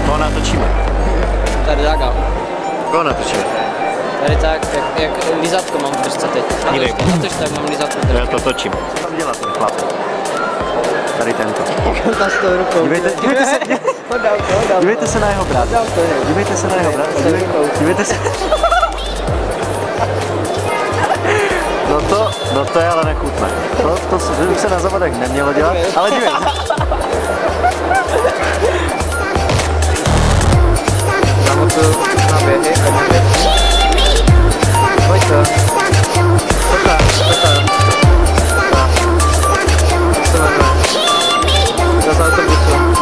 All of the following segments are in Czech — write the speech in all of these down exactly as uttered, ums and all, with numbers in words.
Koho natočíme? Tady tak, jo. Koho natočíme? Tady tak, jak, jak lízátko mám v držce teď. Natoč to, natoč to, jak mám lízátko v držce. Já to točím. Co tam dělá ten chlap? Tady tento. Ta s tou rukou. Dívejte, dívejte se, dívejte se na jeho brat. Dívejte se na jeho brat. Dívejte se. No to, no to je ale nechutné. To, to už se na závodech nemělo dělat, ale dívej. Tam tu na běhy, a na běhy. Pojď to. Pojď to, pojď to. Co máme? Za autobusu.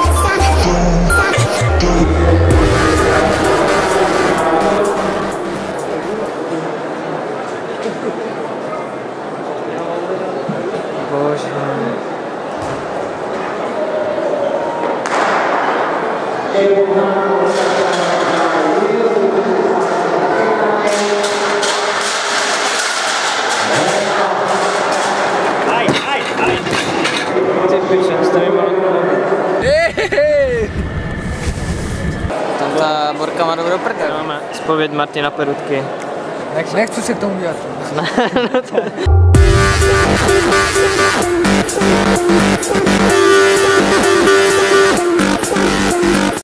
Bože. Aj, aj, aj. Ty piče, stavím malou. Tam ta Borka má dobrou prdel. Máme zpověď Martina Perutky. Nechci se k tomu dělat. Ne,